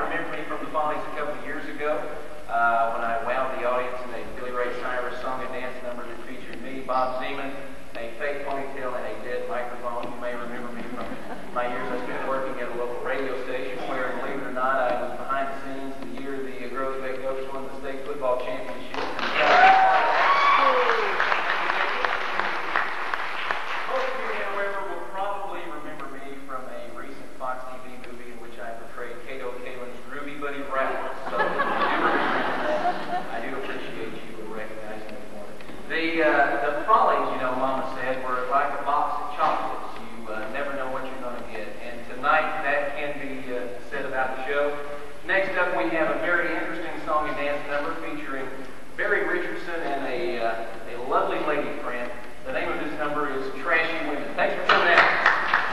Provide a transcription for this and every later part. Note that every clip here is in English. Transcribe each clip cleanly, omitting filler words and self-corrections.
remember me from the Follies a couple of years ago when I wowed the audience in a Billy Ray Cyrus song and dance number that featured me, Bob Zeman, a fake ponytail, and a dead microphone. You may remember me from my years I spent working at a local radio station where, believe it or not, I was behind the scenes the year the Groesbeck Goats won the state football championship. Most of you, however, will probably remember me from a recent Fox TV movie in which I portrayed Cato Kalin's groovy buddy Rattler. So if you do remember that, I do appreciate you recognizing me for it. The Follies, you know, Mama said, were like a box of chocolates. You never know what you're going to get. And tonight, that can be said about the show. Next up, we have a very interesting song and dance number featuring Barry Richardson and a lovely lady friend. The name of this number is Trashy Women. Thanks for coming out.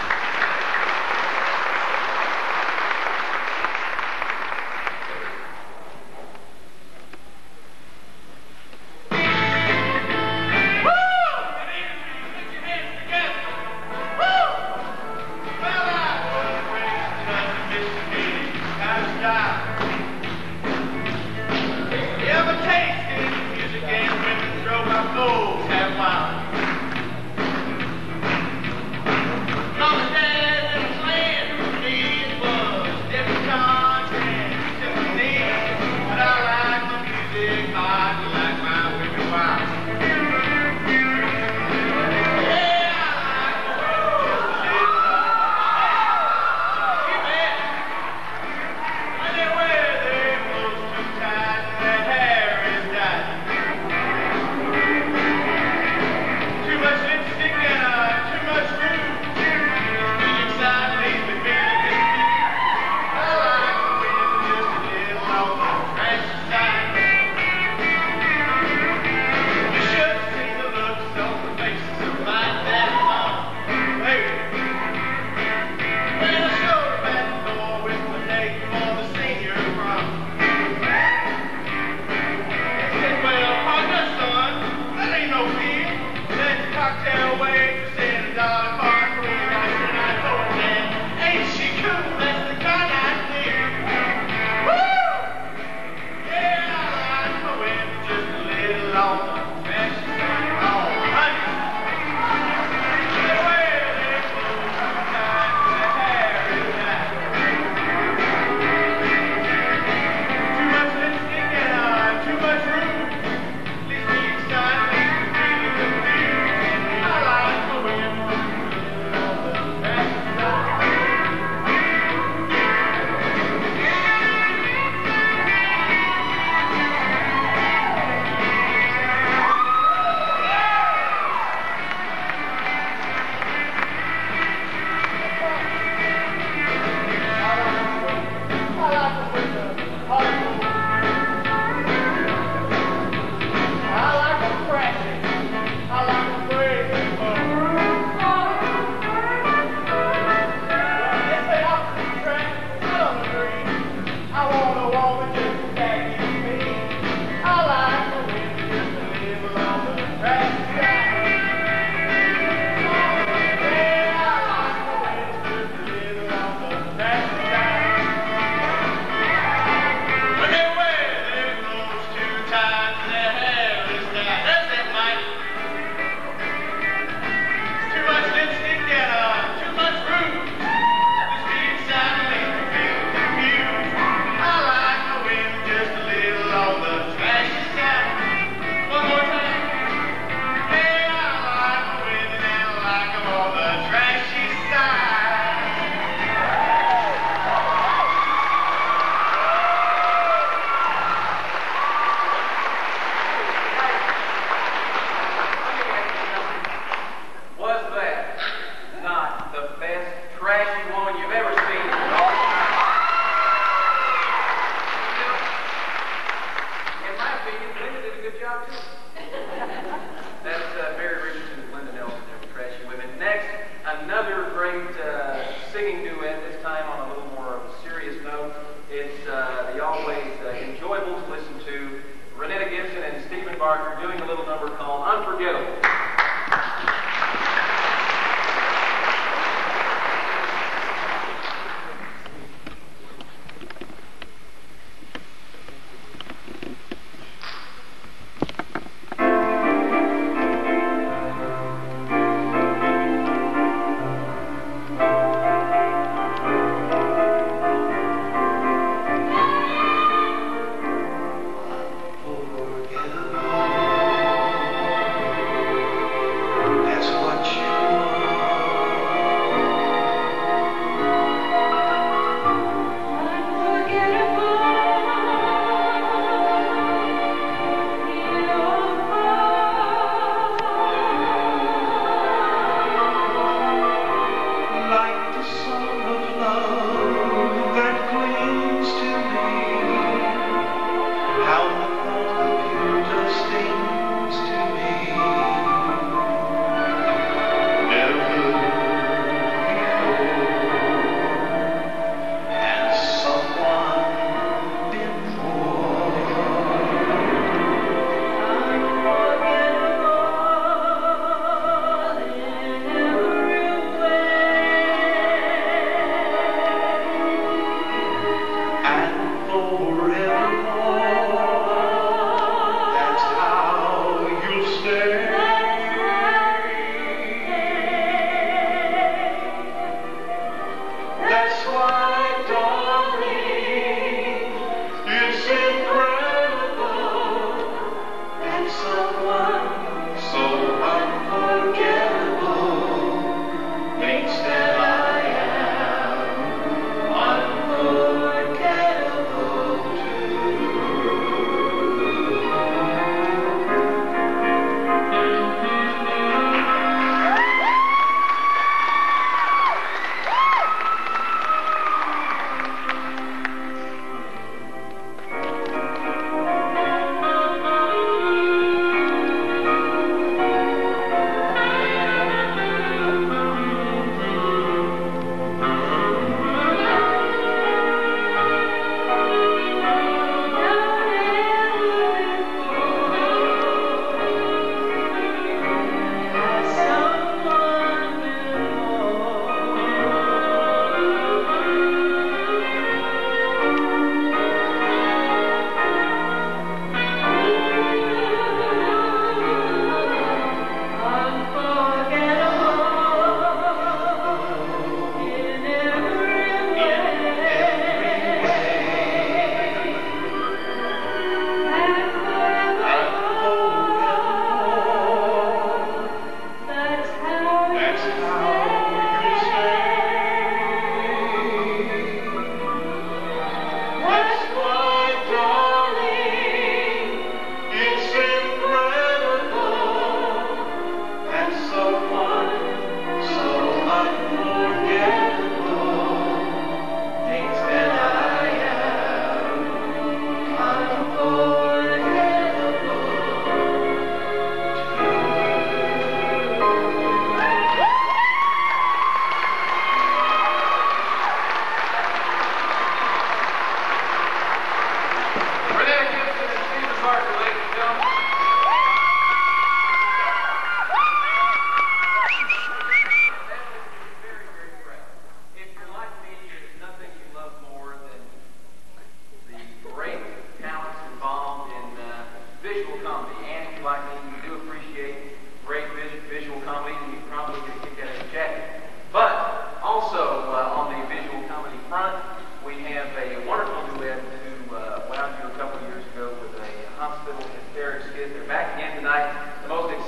Doing a little number called Unforgettable.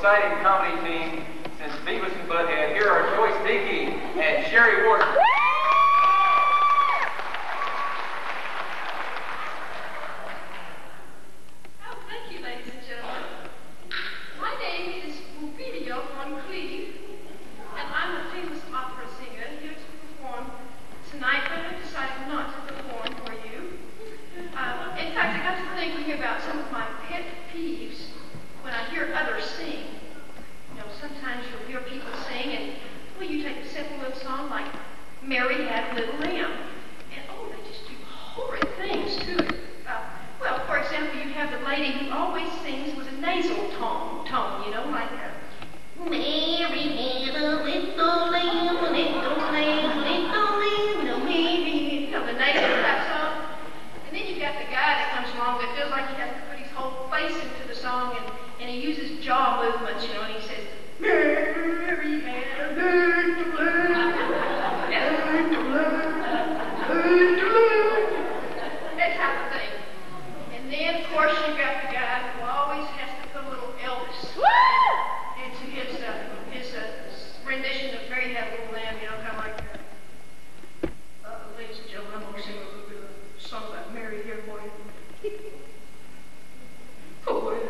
exciting comedy team since Beavis and Butthead. Here are Joyce Dickey and Sherry Ward. Mary Had Little Lamb. And oh, they just do horrid things to it. Well, for example, you have the lady who always sings with a nasal tone, you know, like Mary had a little lamb, little lamb, little lamb, you know, Mary, you know, the nasal type song. And then you've got the guy that comes along that feels like he has to put his whole face into the song, and he uses jaw movements, you know, and he says, Mary had a little lamb. That type of thing. And then, of course, you got the guy who always has to put a little Elvis into his rendition of Mary Had a Little Lamb, you know, kind of like ladies and gentlemen, I'm going to sing a little bit of a song about Mary here for you. Oh, Mary.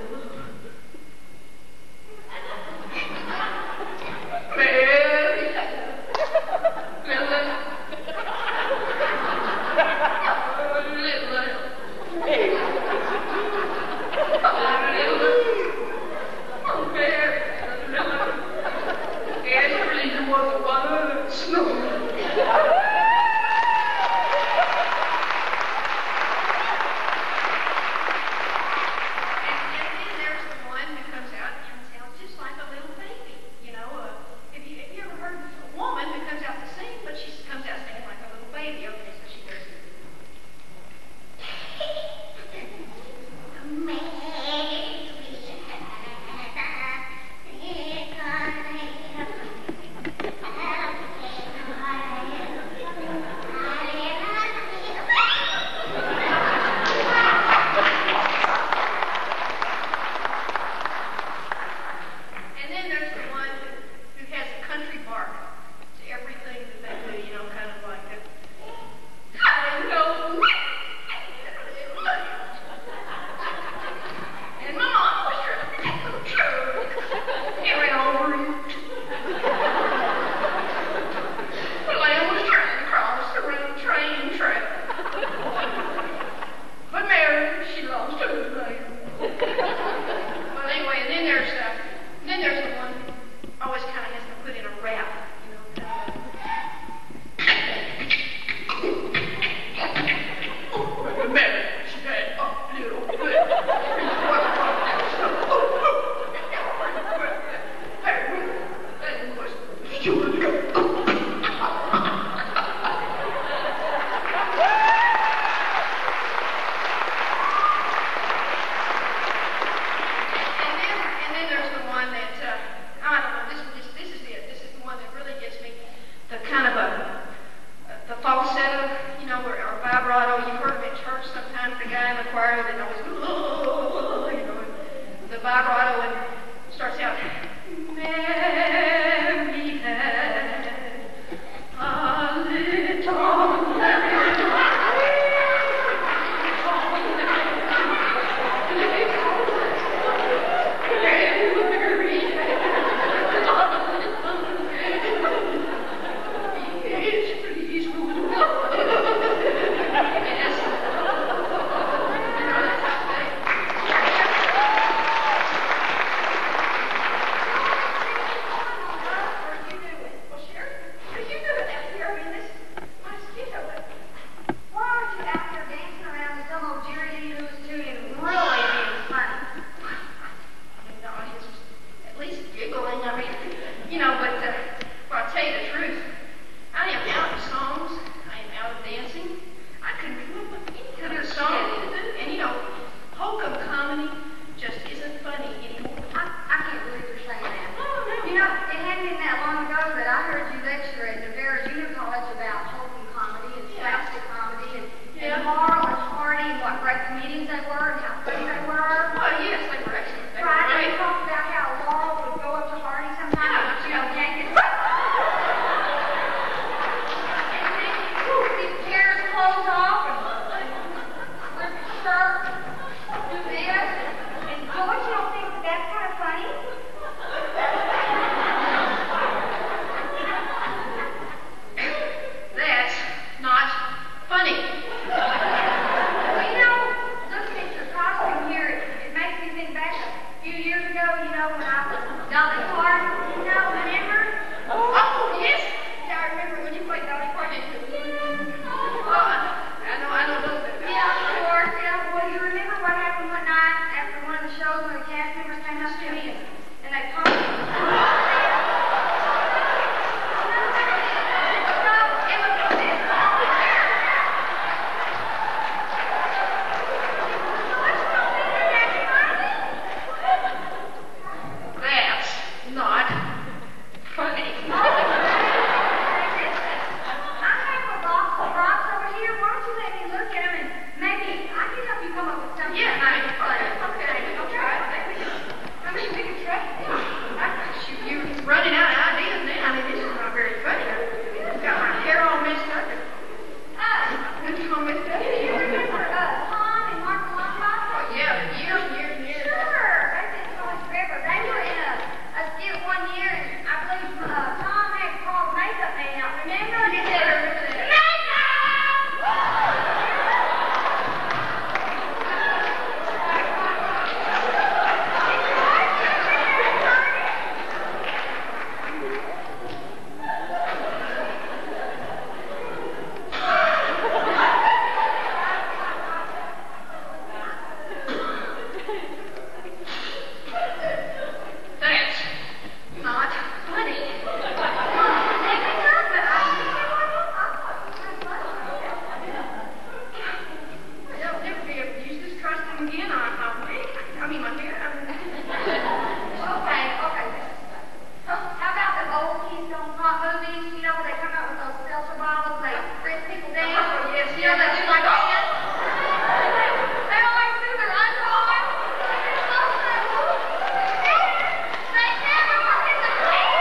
again, my wig, I mean, my hair. Okay. How about the old Keystone Pop movies? You know, where they come out with those seltzer bottles, they press people down? Oh, yes, You know, they do like this. They always do their underarm. They never participate.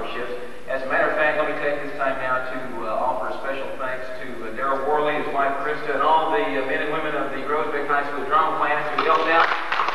sponsorships. As a matter of fact, let me take this time now to offer a special thanks to Darryl Worley, his wife Krista, and all the men and women of the Groesbeck High School drama class who helped out.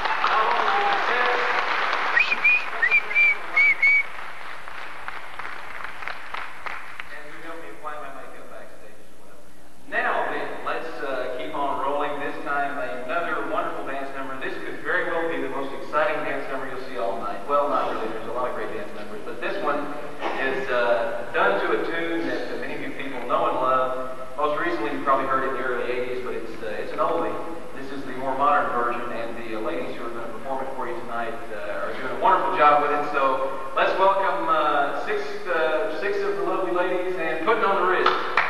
Now then, let's keep on rolling. This time, another wonderful dance number. This could very well be the most exciting dance number you'll see all night. Well, not really. There's a lot of great dance numbers, but this one is done to a tune that many of you people know and love. Most recently, you probably heard it in the early 80s, but it's an oldie. This is the more modern version, and the ladies who are going to perform it for you tonight are doing a wonderful job with it. So let's welcome six of the lovely ladies and Putting on the Ritz.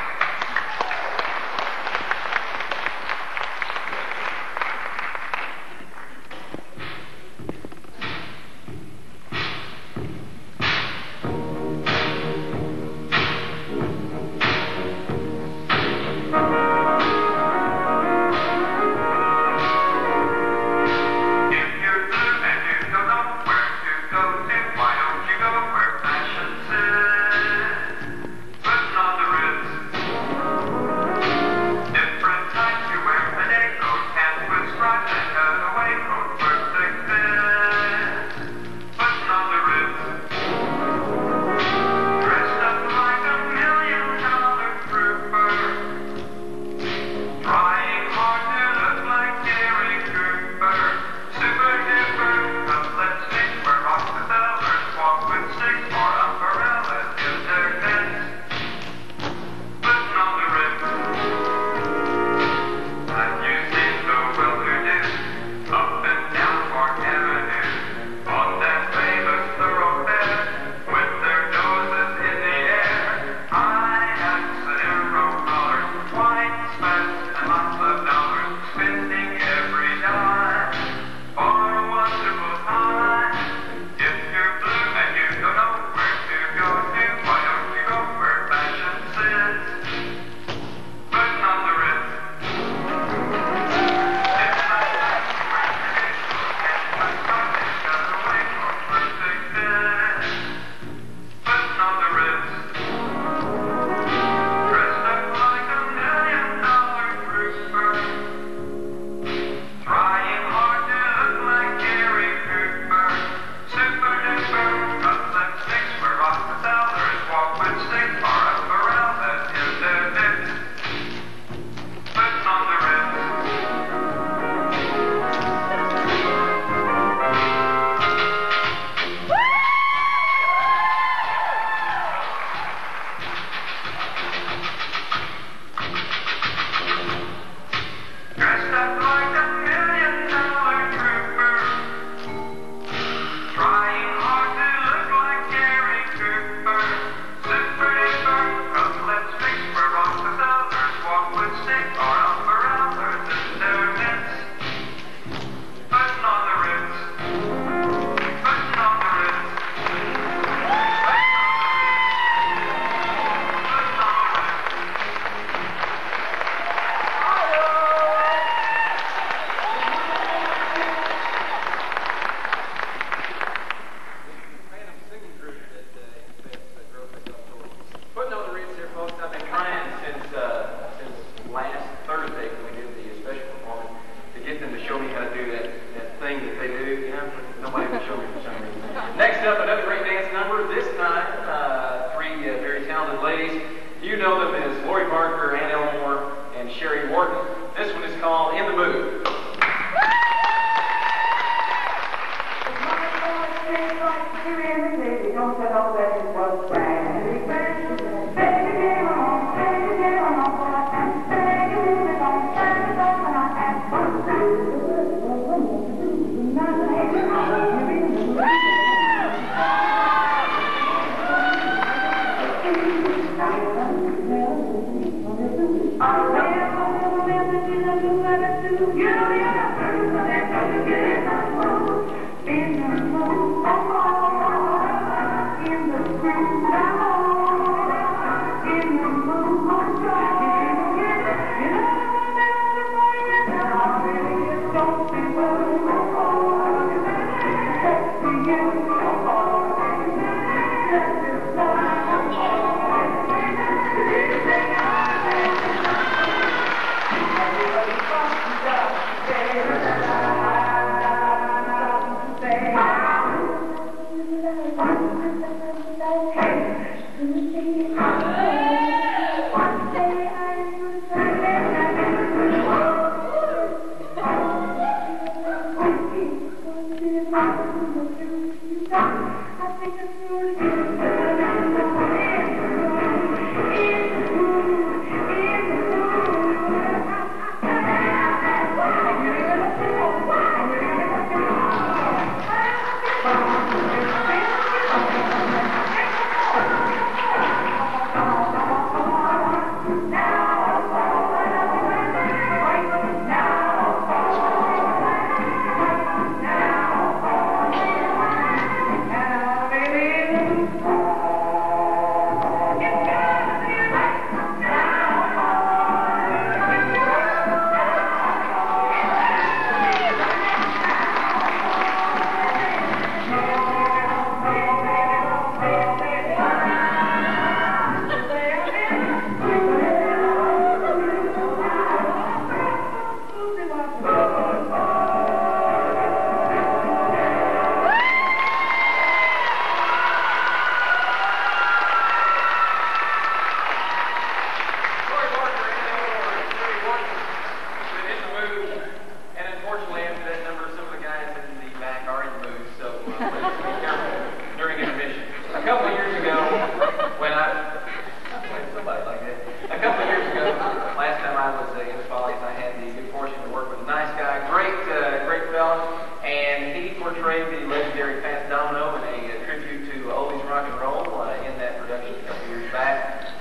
Next up, another great dance number. This time, three very talented ladies. You know them as Lori Barker, Ann Elmore, and Sherry Morton. This one is called In the Mood.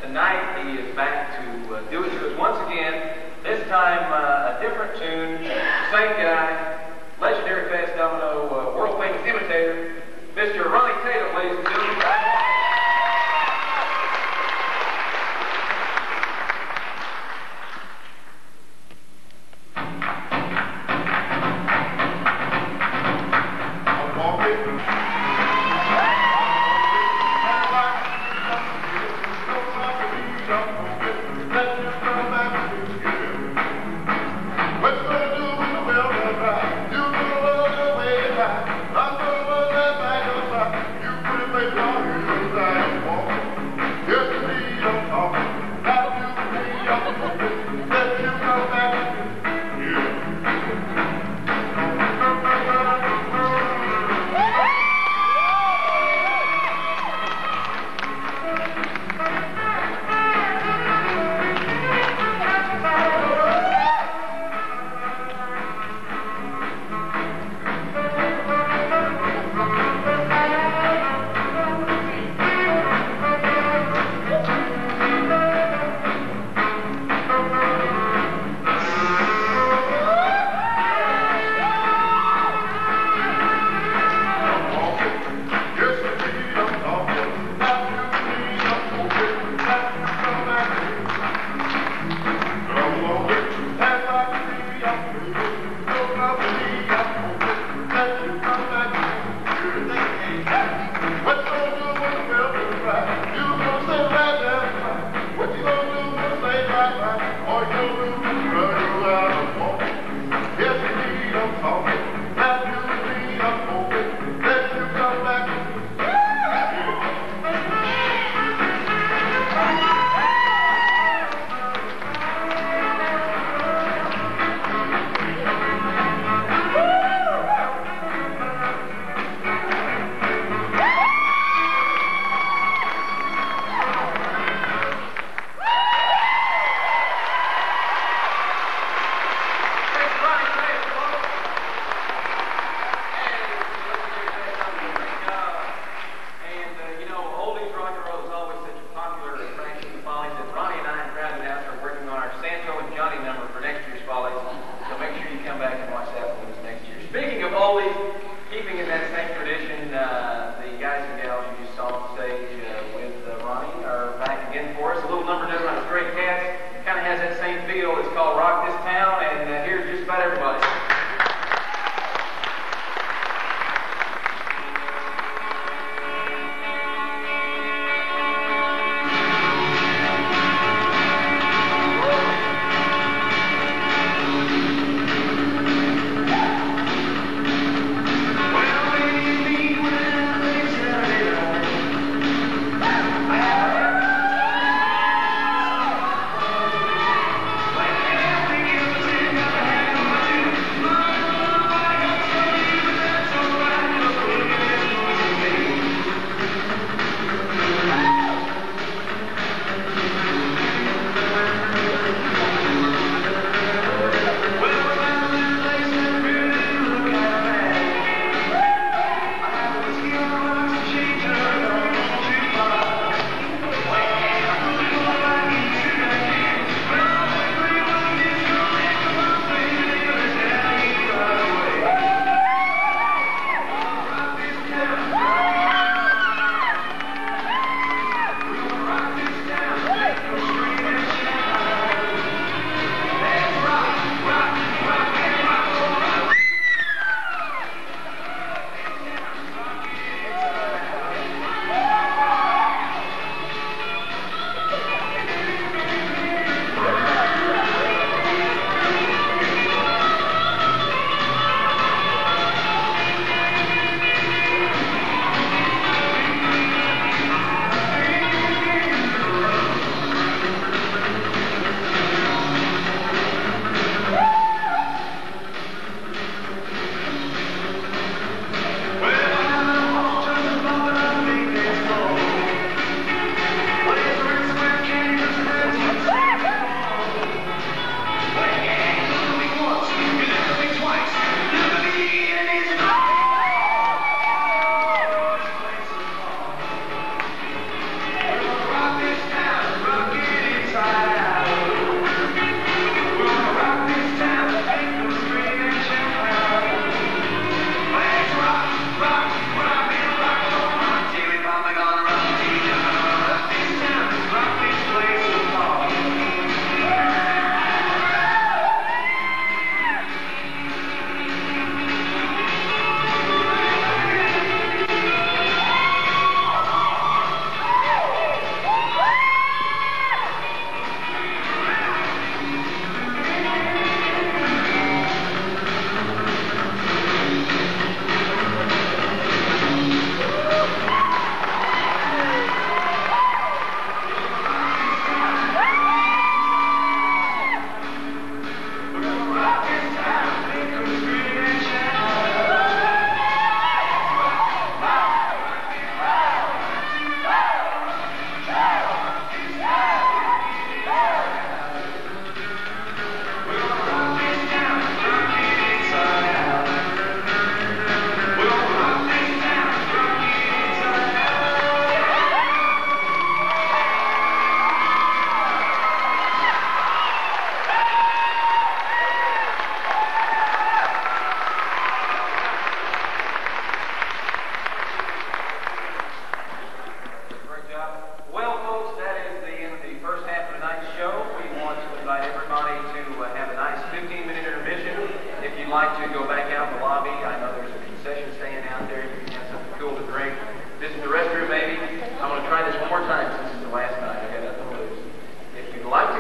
tonight he is back to do it to us once again. This time a different tune, same guy, legendary fast domino, world famous imitator, Mr. Ronnie Tatum, ladies and gentlemen.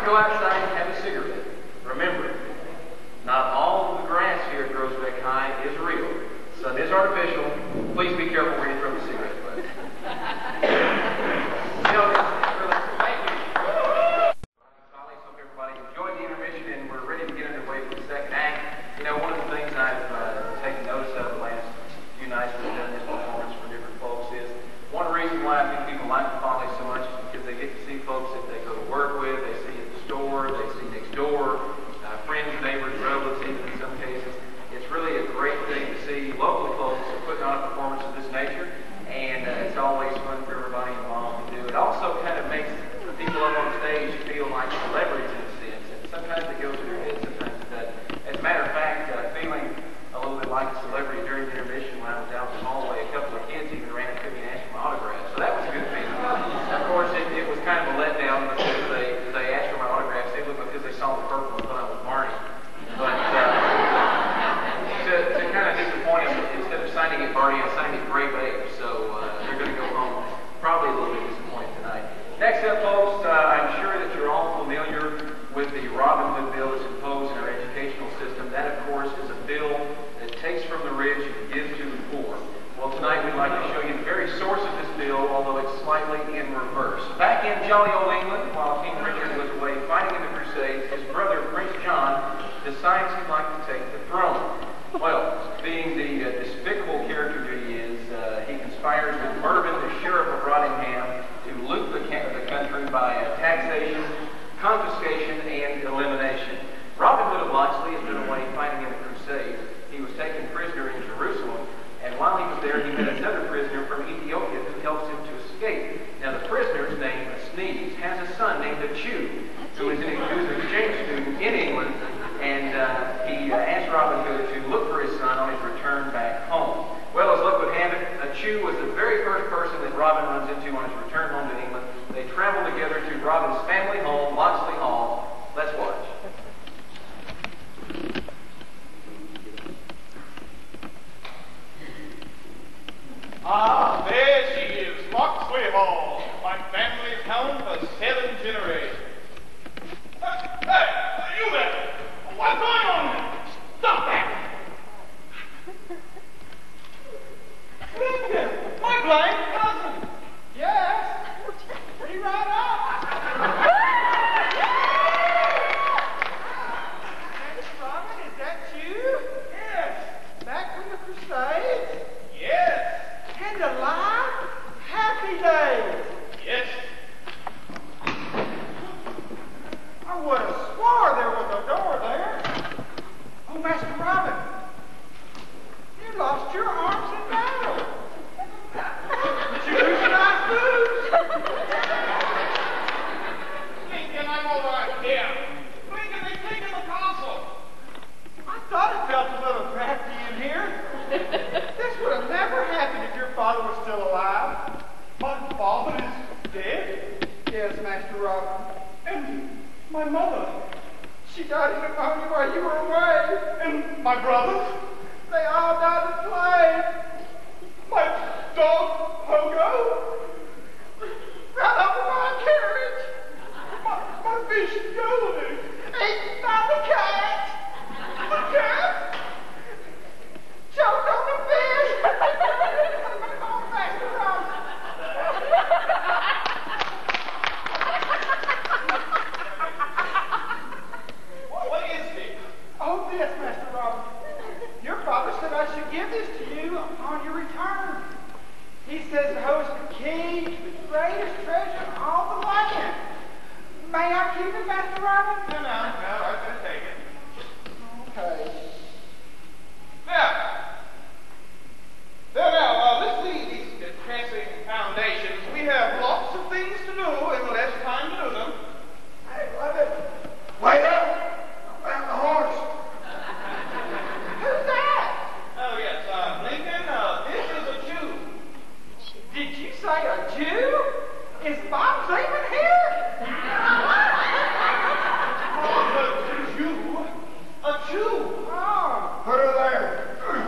go outside and have a cigarette, remember, not all of the grass here at Groesbeck High is real. Sun is artificial. Please be careful where you throw the cigarette butt. You know, thank you. Follies, hope everybody enjoyed the intermission, and we're ready to get underway with the second act. You know, one of the things I've taken notice of the last few nights we've done this performance for different folks is one reason why I think people like the Follies so much is because they get to see folks that they go to work with, they see at the store, they see next door, friends, neighbors, relatives, even in some cases. It's really a great thing to see local folks putting on a performance of this nature, and it's always fun for everybody involved to do. It also kind of makes the people up on stage feel like celebrities in a sense, and sometimes it goes to their head, sometimes it doesn't. As a matter of fact, feeling a little bit like a celebrity during the intermission when I was out in the hallway, a couple of kids even ran up to me and asked for my autograph, so that was a good feeling. Of course, it was kind of a letdown because they asked for my autograph simply because they saw the purple and thought I was Marty. But to kind of disappoint them, instead of signing it Marty, I signed it Gray Babe, so they're going to go home probably a little bit disappointed tonight. Next up, folks, I'm sure that you're all familiar with the Robin Hood bill that's imposed in our educational system. That, of course, is a bill that takes from the rich and gives to the poor. Well, tonight we'd like to show you the very source of this bill, although it's slightly in reverse. Back in jolly old England, while King Richard was away fighting in the Crusades, his brother, Prince John, decides he'd like to take the throne. Well, being the despicable character that he is, he conspires with Mervyn, the Sheriff of Rottingham, to loot the country by taxation, confiscation, and elimination. Robin Hood of Locksley has been away fighting in the Crusades. He was taken prisoner in Jerusalem, and while he was there, he met another prisoner from Ethiopia who helps him to escape. Now, the prisoner's name, Sneeze, has a son named Achu, who is an exchange student in England, and he asked Robin Hood to look for his son on his return back home. Well, as luck would have it, Achu was the very first person that Robin runs into on his return home to England. They travel together to Robin's family home, Locksley Hall. Let's watch. Ah, there she is, Locksley Hall, my family's home for 7 generations. Hey, you there! What's going on there? Stop that! Lincoln, my blind cousin. Yes, be right up. Robin, is that you? Yes. Back from the Crusades? Yes. And alive? Happy days. Yes. I would have swore there was a door there. Oh, Master Robin, you lost your arms in battle. Did you lose your nice boots? Lincoln, I'm all right here. Lincoln, they've taken the castle. I thought it felt a little drafty in here. This would have never happened if your father was still alive. My father is dead? Yes, Master Robin. And my mother, she died in pneumonia while you were away. And my brothers, they all died of plague. My dog, Pogo, ran over my carriage. My fish, Goldie, ate by the cat. The cat choked on the fish. Oh, Master Robin. What is this? Oh, this, Master Robin. Your father said I should give this to you on your return. He says it holds the key to the greatest treasure in all the land. May I keep it, Master Robin? No, I can take it. Okay. Now, let's leave these depressing foundations. We have lots of things to do and less time to do them. Hey, wait up! Back the horse. Who's that? Oh, yes, Lincoln, this is a Jew. Did you say a Jew? Is Bob Seaman here? A Jew? A Jew? Oh. Put her there.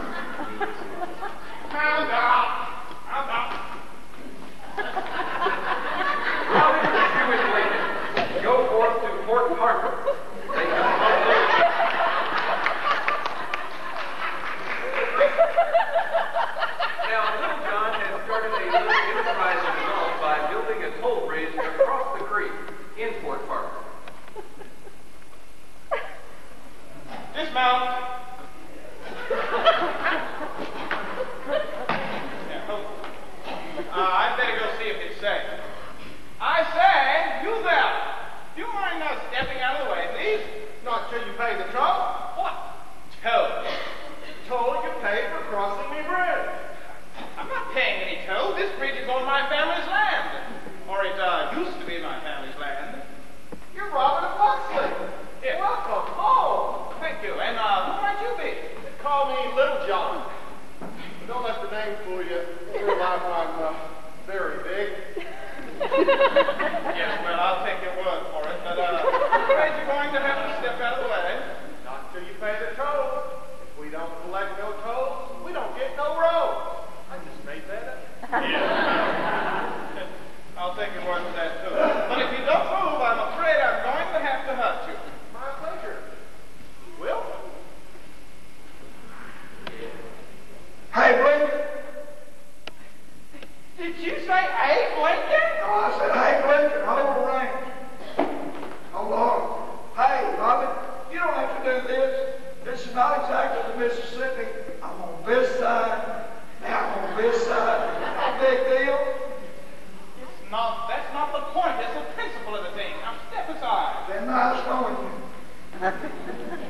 I'm out. How is it that you with Lincoln? Go forth to Port Harper. They can Now, Little John has started a little enterprise of his own by building a toll bridge across the creek in Port Harper. Dismount. I'd better go see if it's safe. I say, you there. Do you mind stepping out of the way, please? Not till you pay the toll. What? Toll? Toll you pay for crossing the bridge. I'm not paying any toll. This bridge is on my family's land. Or it used to be my family's land. You're Robert of Locksley. Yeah. Welcome. Oh, thank you. And who might you be? Call me Little John. But don't let the name fool you. In real life, I'm very big. Yes, well, I'll take your word for it. But I'm afraid you're going to have to step out of the way. Not until you pay the toll. If we don't collect no tolls, we don't get no roads. I just made that up. Yeah. I'll take your word for that, too. But if you don't move, I'm afraid I'm going to have to hurt you. My pleasure. Will? Hey, Lincoln. Did you say Abe Lincoln? No, I said, hey, Lincoln, hold the reins. Hold on. Hey, Robin, you don't have to do this. This is not exactly the Mississippi. I'm on this side. Now I'm on this side. No big deal. That's not the point. It's the principle of the thing. Now step aside. Then nice knowing you.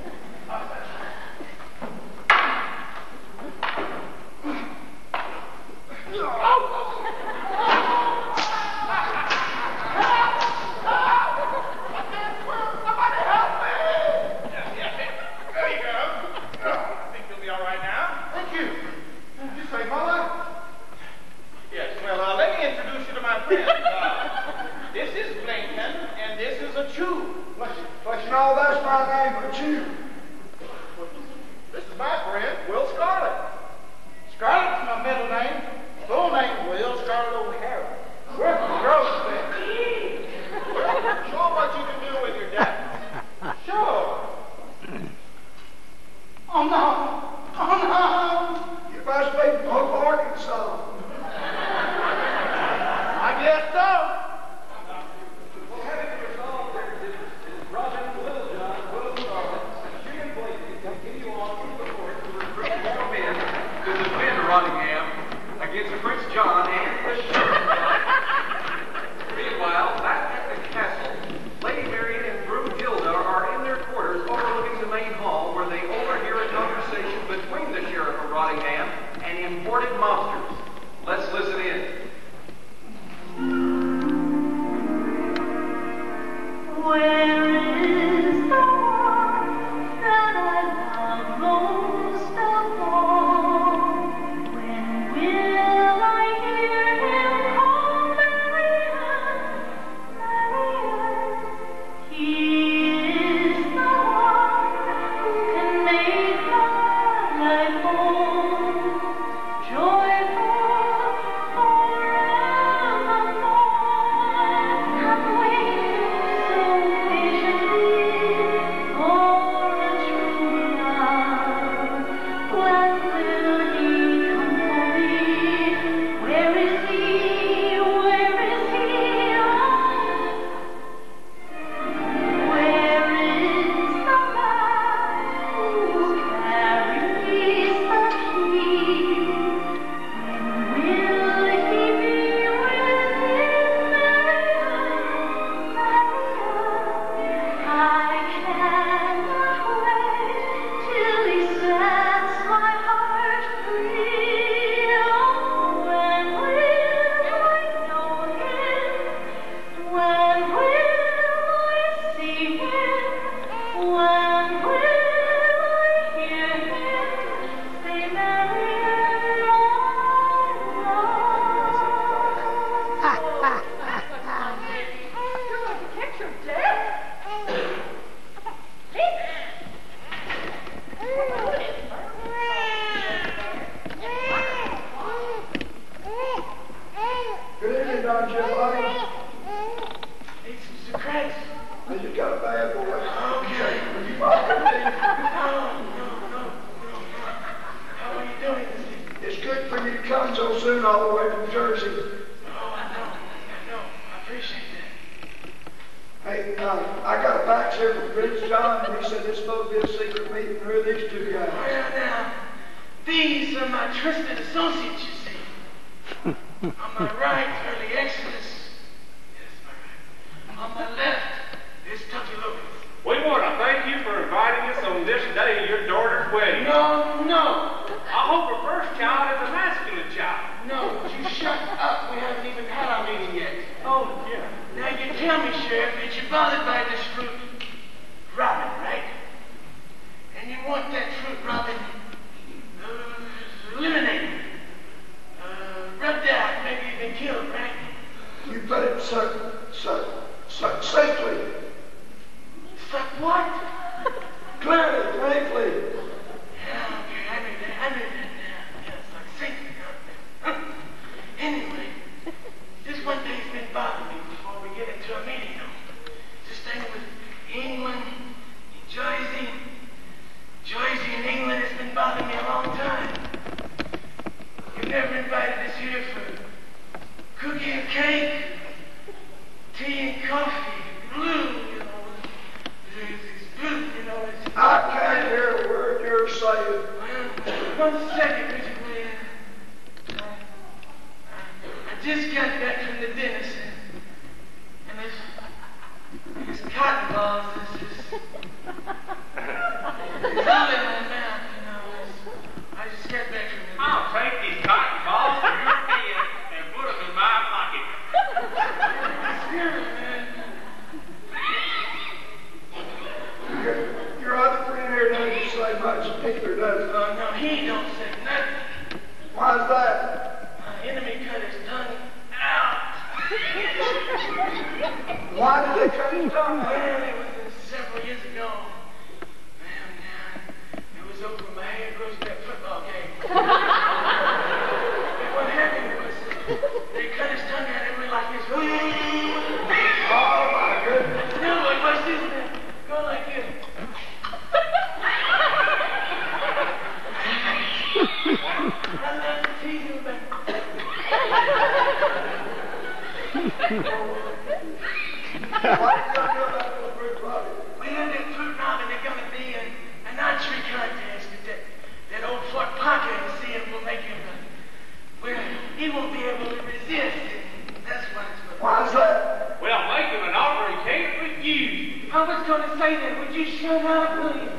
No, that's my name, but you. This is my friend, Will Scarlett. Scarlett's my middle name. Full name, Will Scarlett O'Hara. We're from Groesbeck. Show what you can do with your dad. Sure. Oh, no. Oh, no. You must be from Hope, Arkansas. I guess so. Against Prince John and the sheriff. Meanwhile, back at the castle, Lady Marian and Broom Gilda are in their quarters overlooking the main hall where they overhear a conversation between the sheriff of Rottingham and imported mobsters. Let's listen in. Where is the one that I love most of all? When will I hear him call Marian, Marian? He is the one who can make my life whole, joyful forevermore. I'm waiting so Hey, I got a fax here from Prince John, and he said this supposed to be a secret meeting. Who are these two guys? Well, now, these are my trusted associates, you see. On my right, early Exodus. Yes, my right. On my left is Tucky Lopez. We want to thank you for inviting us on this day of your daughter's wedding. No. I hope her first child is a masculine child. No, would you shut up? We haven't even had our meeting yet. Oh, yeah. Now you tell me, Sheriff, that you're bothered by this fruit robin, right? And you want that fruit robin eliminated, rubbed out, maybe even killed, right? You put it safely. Suck what? Clearly, safely. Yeah, okay, I knew that now. Yeah, it's like safety, huh? Anyway, this one thing's been bothering me before we get into a meeting, though. This thing with England and Jersey. Jersey and England has been bothering me a long time. You never invited us here for cookie and cake, tea and coffee, blue, you know. It's blue, you know. I can't hear a word you're saying. Well, 1 second, would you please? I just got back from the dentist, and this cotton balls, it's all in my mouth, you know. I just got back from the dentist. I'll take these cotton balls from your head and put them in my pocket. Spirit, man. Your other friend here doesn't say much either, does he? No, he don't say nothing. Why's that? My enemy cut his tongue out. Why did they cut his tongue out? Well, it was several years ago. Man, it was over my head Groesbeck football game. And what happened was they cut his tongue out and it went like this. Oh my goodness. No, like watch this man. Go like this. I love to tease him about What are you going to do about those fruit robins? well, that fruit robin, they're going to be an archery contest that old Fort Parker is seeing will make him, well, he won't be able to resist it. That's what it's for. Why's that? Well, make him an offer he can't refuse. I was going to say that. Would you shut up, please?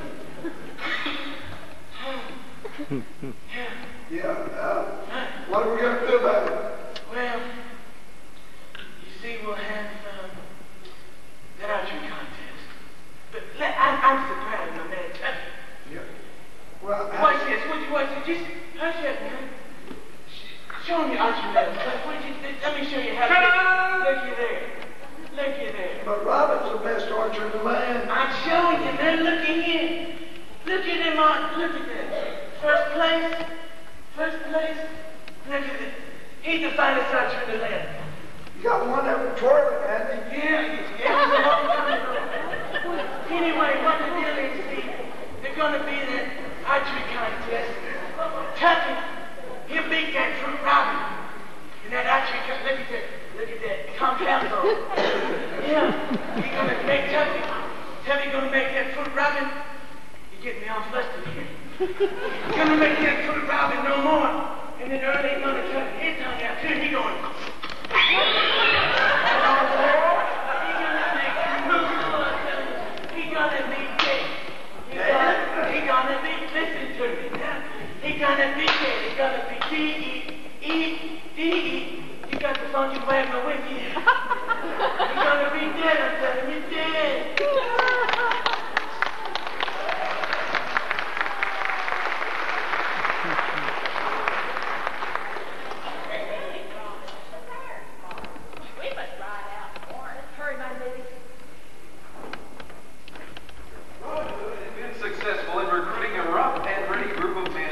Yeah, what are we going to do about it? Well, you see, we'll have that archery contest. But I'm surprised, my man. Yeah. Well, Watch this. Would you watch this? Just hush up, man. Show me archery lessons. Let me show you how to do it. Looky there. Looky there. but Robin's the best archer in the land. I'm showing you, man. Look at him. Look at him, Mark. Look at that. First place. First place. Look at it. He's the finest archer in the land. You got one that was twirling, hadn't he? Yeah, it was a long time ago. Anyway, what the deal is, see, they're going to be that archery contest. Tucky, he'll beat that fruit robin. And that archery contest, look at that compound though. Yeah, he's going to make Tucky going to make that fruit robin. You get me all flustered here. He's going to make that fruit robin no more. And then early going to cut his tongue out too. He going. He gonna be dead. He gonna be, listen to me now. He gonna be dead. He gonna be D-E-E-D-E. You got the funky wagon with you. He gonna be dead, I'm telling you, dead.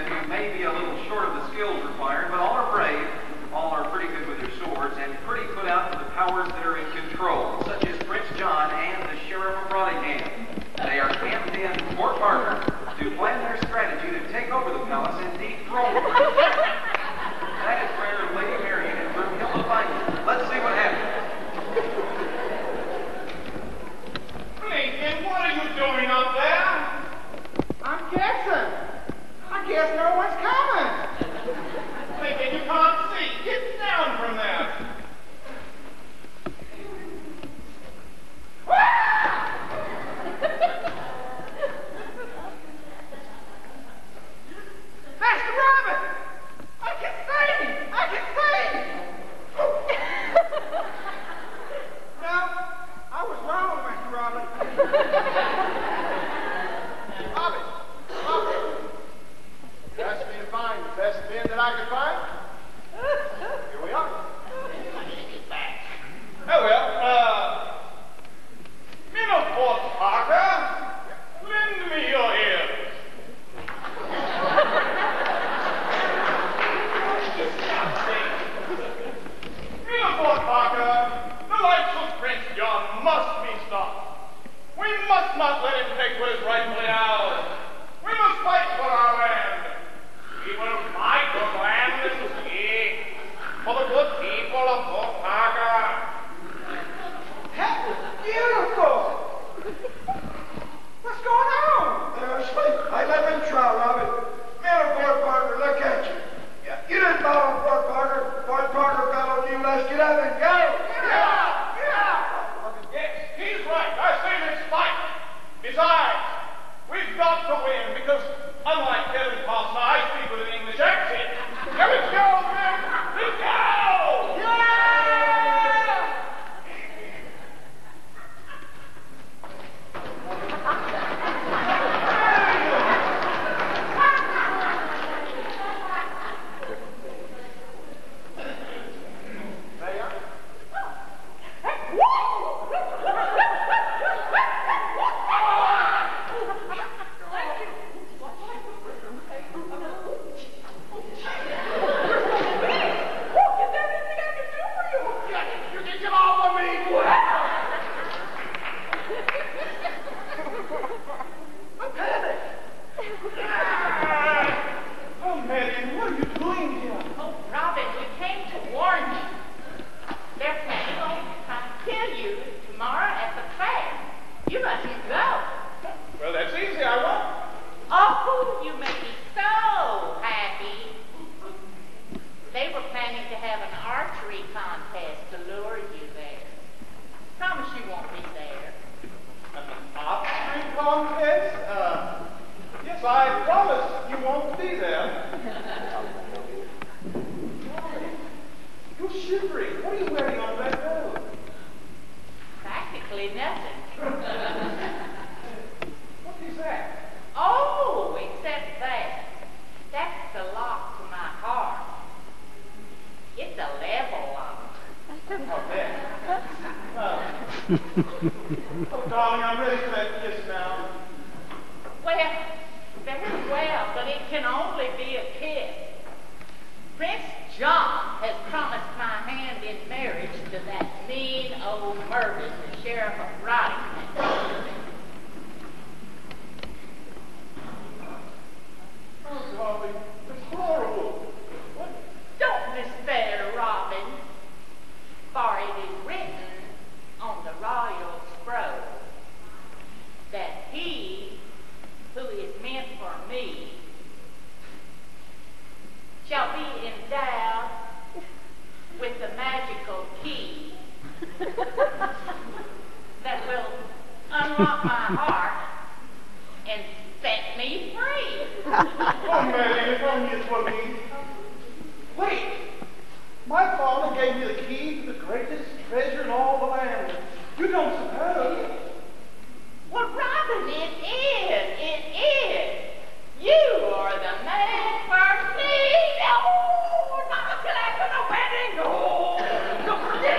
Required, but all are brave, all are pretty good with their swords, and pretty put out not let him take what is rightfully ours. We must fight for our land. We will fight for land, for the good people of Fort Parker. That was beautiful. What's going on? They're asleep. Hey, let me try, Robin. Men of Fort Parker, look at you. Yeah, you didn't follow Fort Parker. Fort Parker followed you. Let's get up and go. Yes, he's right. I say let's fight. Besides, we've got to win because, unlike Kevin Costner, I speak with an English accent. Here we go, men. Let's go! Oh, darling, I'm ready for that kiss now. Well, very well, but it can only be a kiss. Prince John has promised my hand in marriage to that mean old Mervyn, the sheriff of Rottington. Oh, darling, it's horrible. What? Don't despair, Robin, for it is written on the royal scroll that he who is meant for me shall be endowed with the magical key that will unlock my heart and set me free. Oh, Mary, if only it were me. Wait! My father gave me the key to the greatest treasure in all the land. You don't suppose? Well, Robin, it is. It is. You are the man for me. Oh, knock it after the wedding. Oh, go.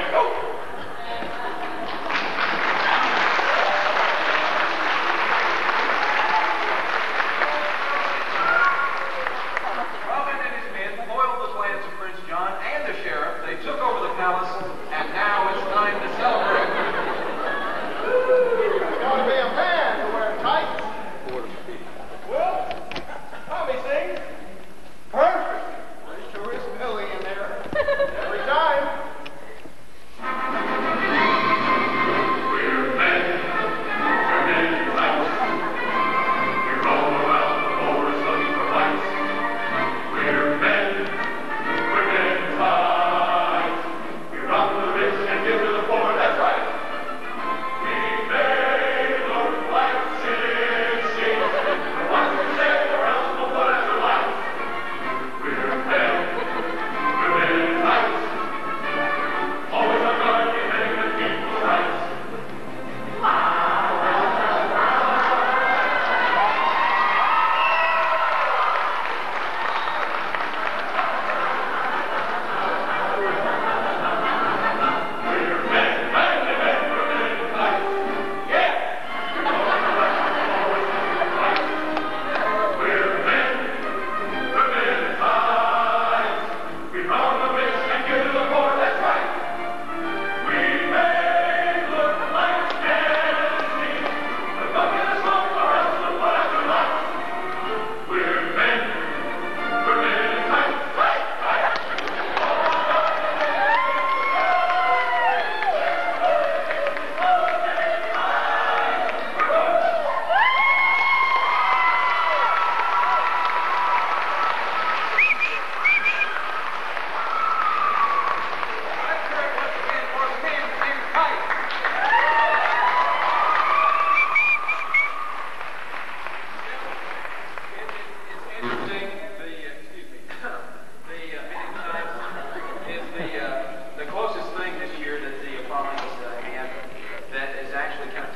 Robin and his men foiled the plans of Prince John and the sheriff. They took over the palace, and now it's time to celebrate.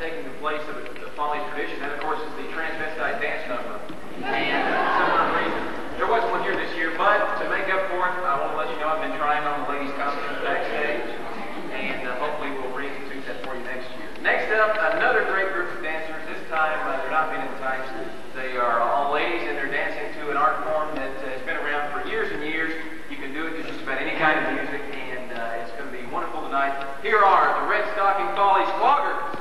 taking the place of the Follies tradition. That, of course, is the transvestite dance number. And for some odd reason, there wasn't one here this year, but to make up for it, I want to let you know I've been trying on the ladies' costumes backstage, and hopefully we'll reinstitute that for you next year. Next up, another great group of dancers. This time, they're not men in tights. They are all ladies, and they're dancing to an art form that has been around for years and years. You can do it to just about any kind of music, and it's going to be wonderful tonight. Here are the Red Stocking Follies Floggers.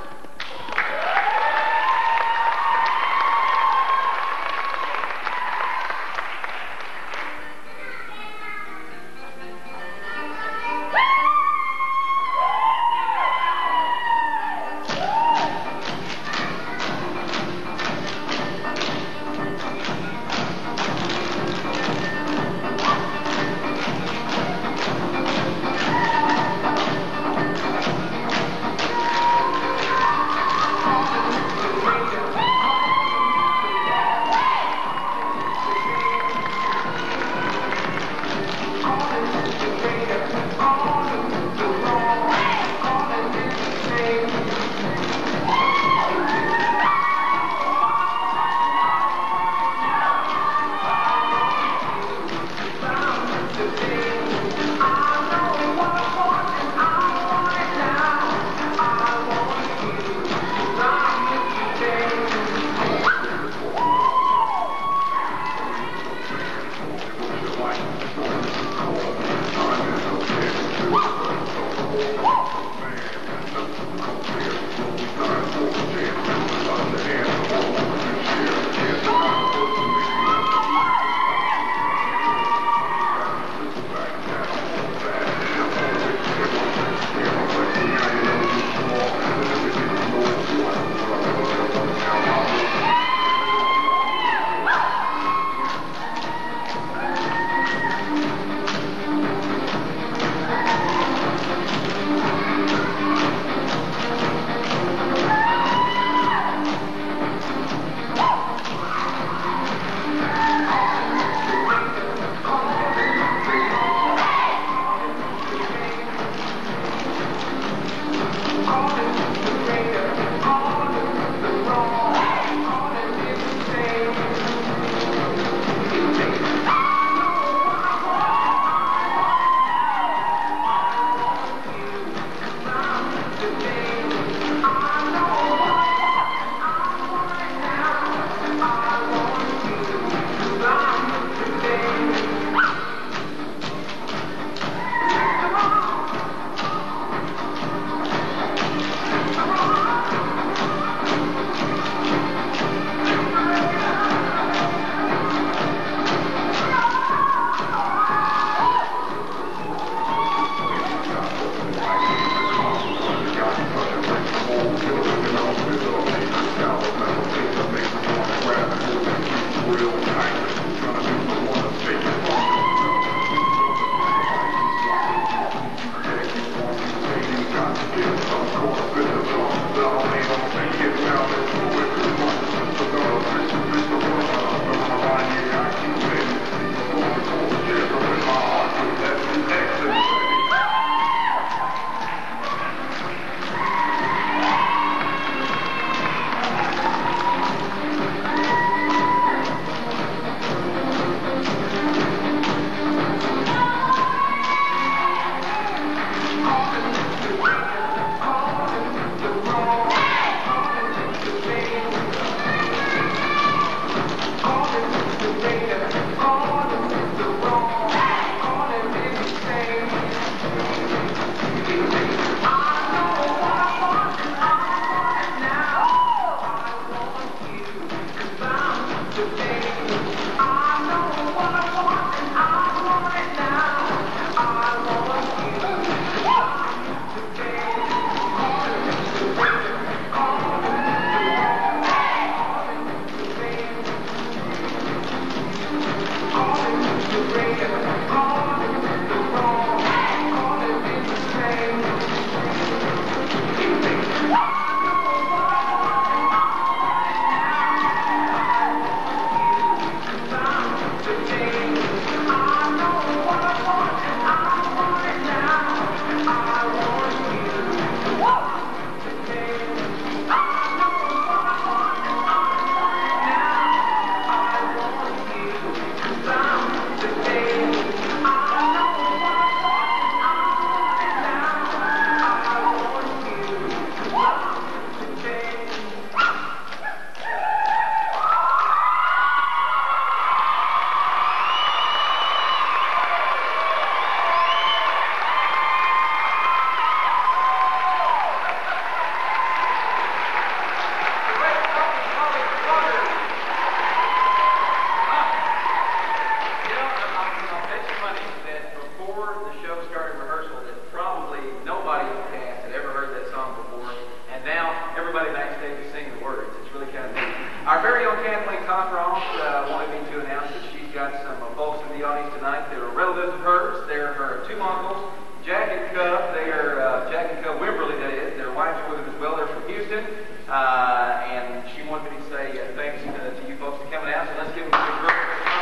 everybody backstage to sing the words. It's really kind of neat. Our very own Kathleen Cockroft wanted me to announce that she's got some folks in the audience tonight. They're relatives of hers. They're her two uncles, Jack and Cub. They are Jack and Cub Wimberly, that is. Their wives are with them as well. They're from Houston. And she wanted me to say thanks to you folks for coming out. So let's give them a big group.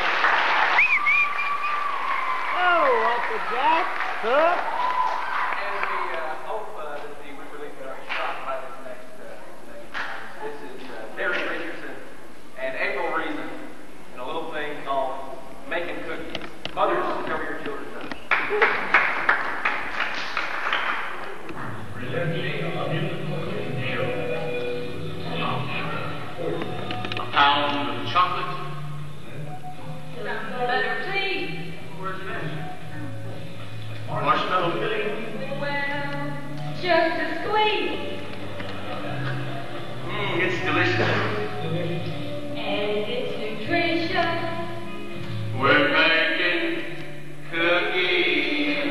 Oh, Uncle Jack, Cub. And we hope that the Wimberly stop by this next time. This is Terry Richardson and April Reason in a little thing called Making Cookies. Mothers, cover your children's eyes. A pound of chocolate. Some butter, please. Where's the next? Marshmallow filling. Well, just a squeeze. It's delicious. And it's nutritious. We're making cookies.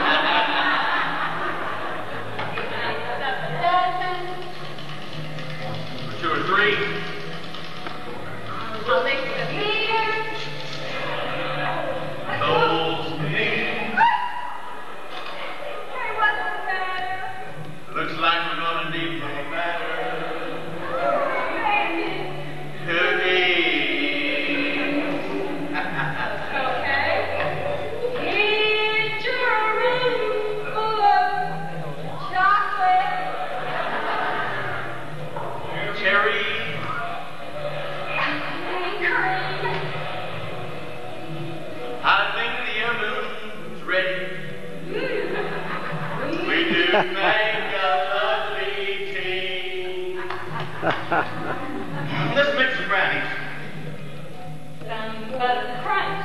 Two or three. I'll make it here. Those things. Hey, what's the matter? Looks like we're gonna need no matter. Cookies. Okay. It's your room full of chocolate. Cherry. And cream. I think the oven's ready. We do make a lovely team. Let's make some brownies. Some butter crunch.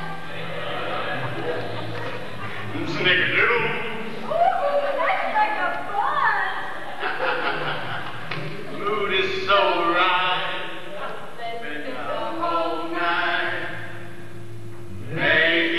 Snickerdoodle. Ooh, that's like a bun. Mood is so right. Let's Been do the the whole night making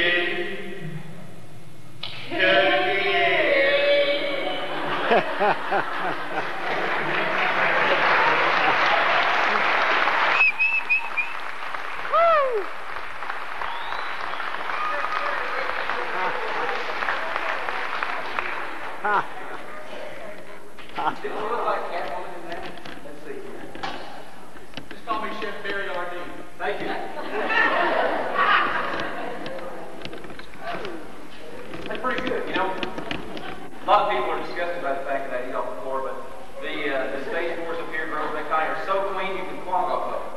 Did you look like Catwoman in that? Let's see here. Just call me Chef Barry R.D. Thank you. That's pretty good. You know, a lot of people are disgusted by the fact that I eat off the floor, but the stage floors up here in Groesbeck High are so clean you can clog off of them.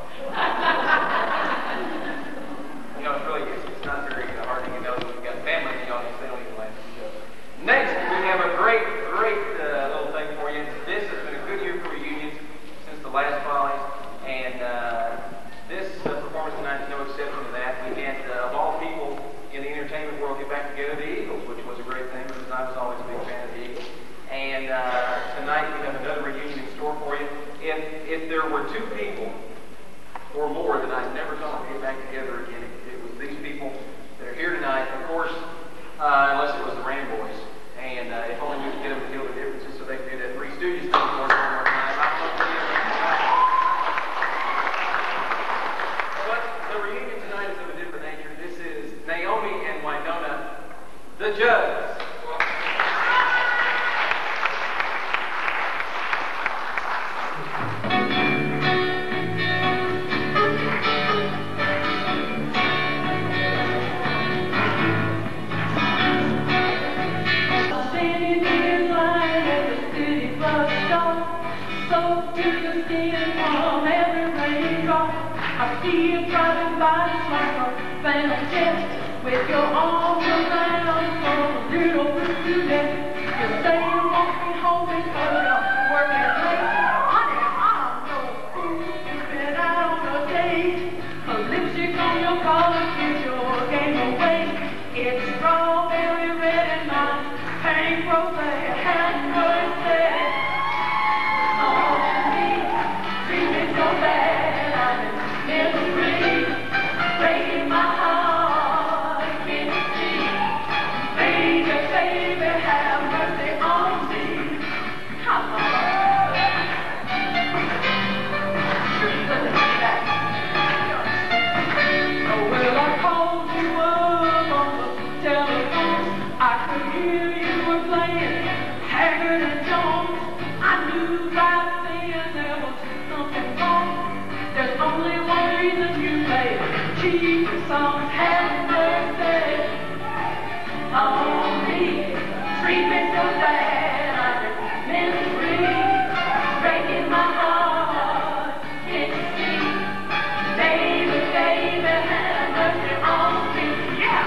You know, it's not very hard to get those. We've got family in the audience, they don't even laugh at the joke. Next, we have a great little thing for you. This has been a good year for reunions since the last Follies, and this performance tonight is no exception to that. We had, of all people in the entertainment world, get back together, the Eagles, which was a great thing because I was always a big fan of the Eagles. And tonight we have another reunion in store for you. If there were two people or more that I never thought would get back together again, it was these people that are here tonight. Of course, unless it was the Ramboys. And if only we could get them to deal with the differences so they could do that Three Stooges thing for us one more time. But the reunion tonight is of a different nature. This is Naomi and Winona, the Judds. Standing in line at the city bus stop, soaked to the skin from every raindrop. I see you driving by just like a phantom jet, with your arms around some little blue neck. You say you want me home because you're working late. Honey, I'm no fool. You've been out on a date. A lipstick on your collar gives your game away. It's strawberry red and mine. Pink rose, happy birthday. Oh, me, treat me so bad. I'm in misery, breaking my heart. Can you see? Baby, baby, have mercy on me. How long breaking my heart. Can't you see? Baby, baby, have mercy on me. Yeah.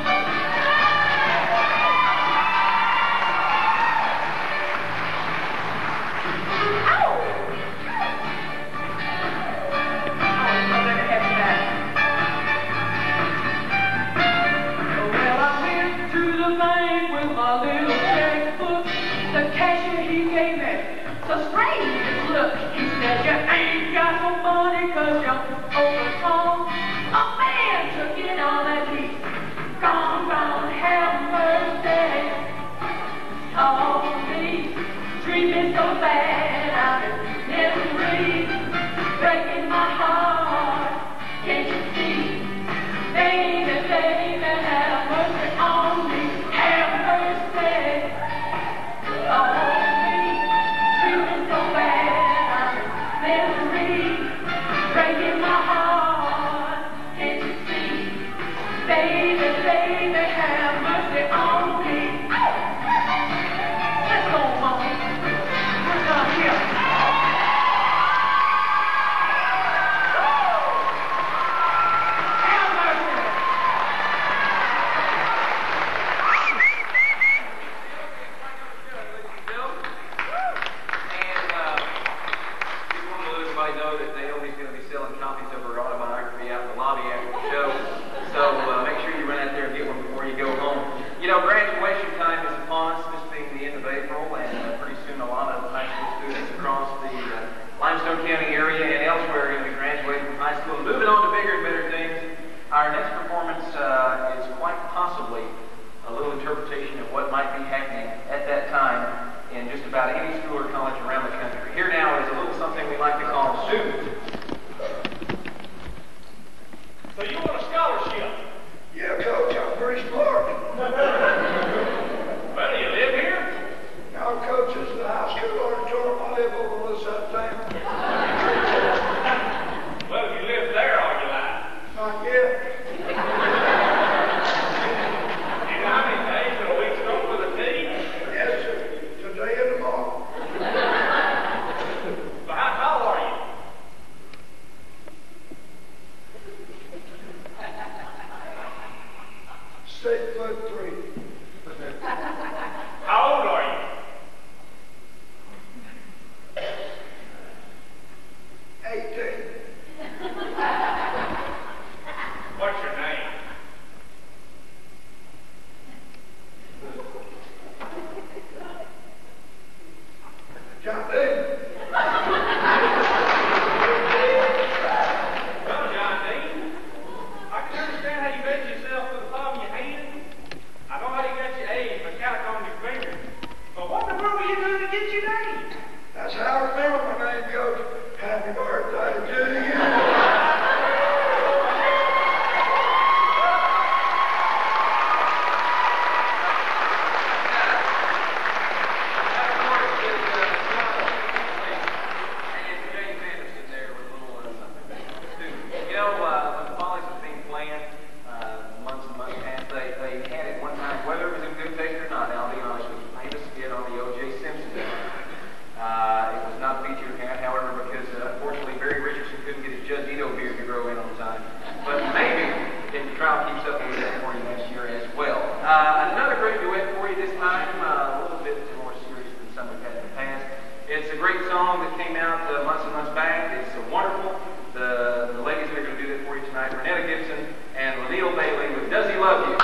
Well, I went to the bank with my little checkbook. The cashier, he gave me the strangest look. He said, you ain't got no money 'cause you're overdrawn. A man took it all that he's gone, have mercy on me. Treat me so bad, I'm in misery, breaking my heart. Can't you see? Baby, baby, have mercy on me. Have mercy on me. Treat me so bad, I'm in misery, breaking my heart. Can't you see? Baby, baby, have mercy on me. Let's go, Mama. We're done here. Have mercy. Just want to let everybody know that Naomi's going to be selling copies of her autobiography out in the lobby after the show. So make sure you run out there and get one before you go home. You know, graduation time is upon us, this being the end of April, and pretty soon a lot of high school students across the Limestone County area and elsewhere are going to be graduating from high school and moving on to bigger and better things. Our next performance is quite possibly a little interpretation of what might be happening at that time in just about any school or college around the country. Here now is a little something we like to call Suit. So you want a scholarship? Yeah, Coach, I'm pretty smart. Well, do you live here? Now, Coach, this is the high school auditorium. I live over on this side of town. Well, if you live there, are you lying? Not yet. You know how many days in a week start with a T? Yes, sir. Today and tomorrow. So how tall are you? 6'3". How old are you? 18. What's your name? John Dean. Well, John Dean, I can understand how you measure yourself with the palm of your hand. I know how you got your age mechanic on your finger. But what in the world were you doing to get your name? That's how I remember my name goes. Happy birthday to you. You know, when the Follies was being planned months and months past, they had it one time, whether it was in good taste or not, I'll be honest with you, made a skit on the O.J. Simpson. It was not featured, however, because unfortunately Barry Richardson couldn't get his Judd Dito beard to grow in on time. But maybe if the trial keeps up, we'll do that for you next year as well. Another great duet for you this time, a little bit more serious than some we've had in the past. It's a great song that came out months and months back. It's wonderful. The ladies that are going to do that for you tonight, Renetta Gibson and Lanille Bailey with Does He Love You?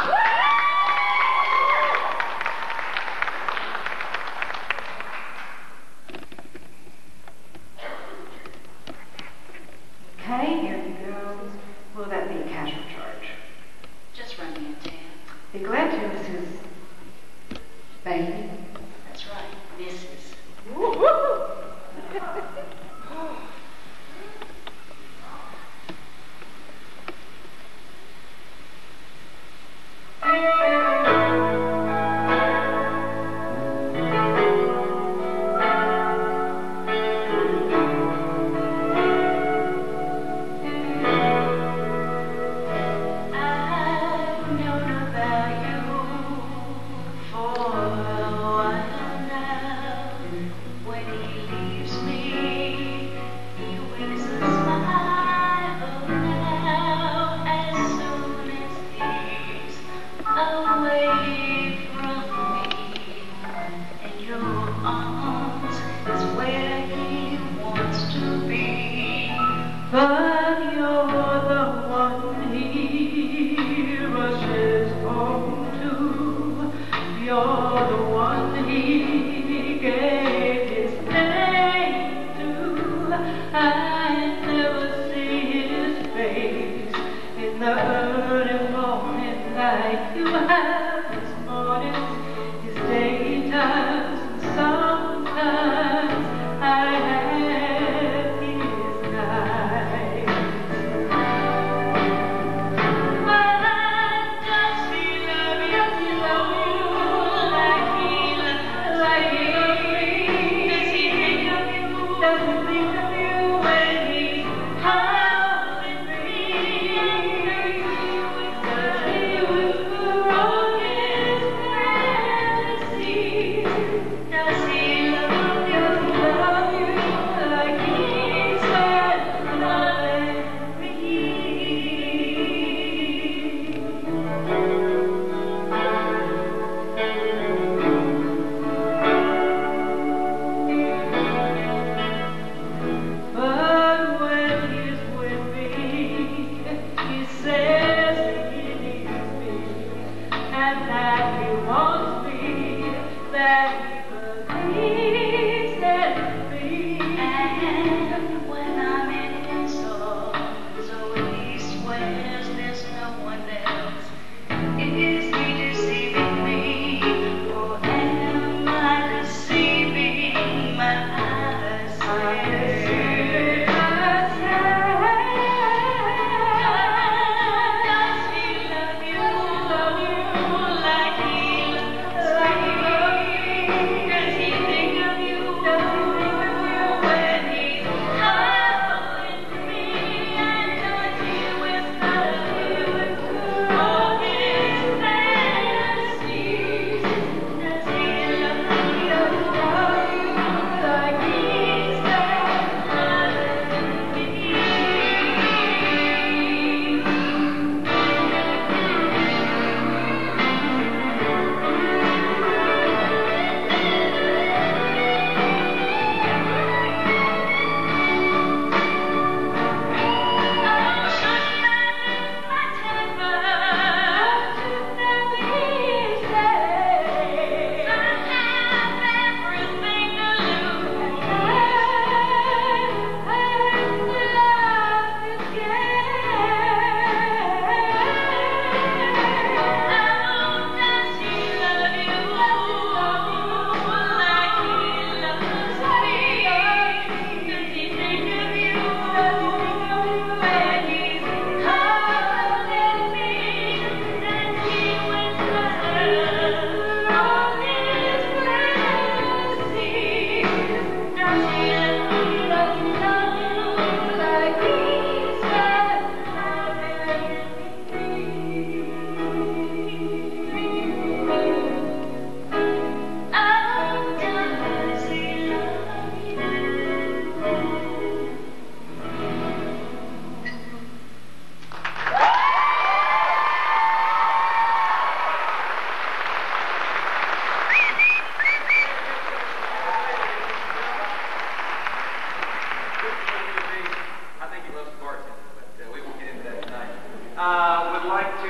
Okay, here we go. Will that be a casual charge? Just run me a tab. Be glad to, Mrs. Bailey. That's right, Mrs. I never see his face in the early morning light. You have his mornings, his daytimes, and sometimes I have his nights. Why does he love you like he loves me? Does he think of you? Does he think of you when he's holding me? Does he whisper all his fantasies? Does he love you like he said loving me? But when he's with me, he says he needs me, and that he wants me, that he believes in me. And when I'm in his arms, oh, he swears there's no one else. Is he deceiving me, or am I deceiving myself? Does he love you like he loves me? Does he think of you when he's holding me? And does he whisper all his fantasies? Does he love you like he said loving me? I think he loves the bartender, but we won't get into that tonight. Would like to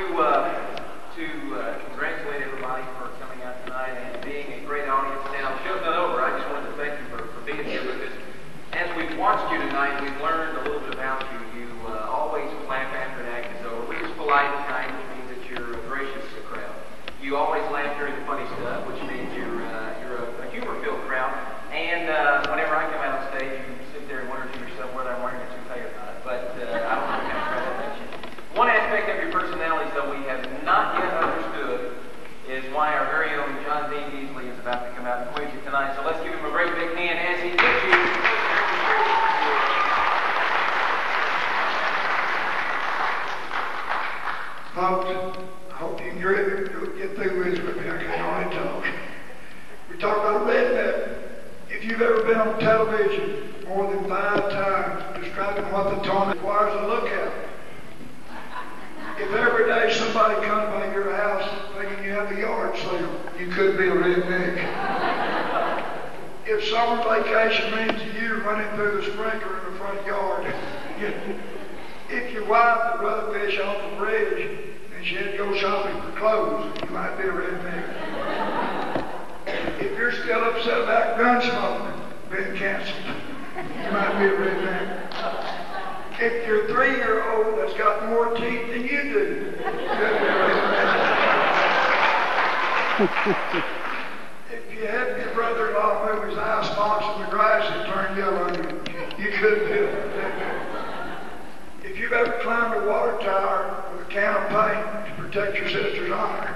congratulate everybody for coming out tonight and being a great audience. Now, the show's not over. I just wanted to thank you for being here because as we've watched you tonight, we've learned a little bit about you. You always clap after an act is over, which is polite and kind, which means that you're a gracious crowd. You always laugh during the funny stuff, which means you're a humor-filled crowd. And whenever I come out on stage, you sit there and wonder to yourself whether I'm wearing a toupee or not. But I don't know what kind of crowd that makes you. One aspect of your personality, though, we have not yet understood is why our very own John Dean Beasley is about to come out and quiz you tonight. So let's give him a great big hand as he gives you. Folks, I hope you can get through this with me. I can hardly talk. We talk about a redneck. If you've ever been on television more than 5 times describing what the tone requires a lookout, if every day somebody comes by your house thinking you have a yard sale, you could be a redneck. If summer vacation means you running through the sprinkler in the front yard, if your wife would rather fish off the bridge and she had to go shopping for clothes, you might be a redneck. If you're still upset about gun smoking being canceled, You might be a redneck. If you're a 3-year-old that's got more teeth than you do, you could be a redneck. If you have your brother-in-law move his icebox in the grass and turn yellow, you could be a redneck. If you've ever climbed a water tower with a can of paint to protect your sister's honor,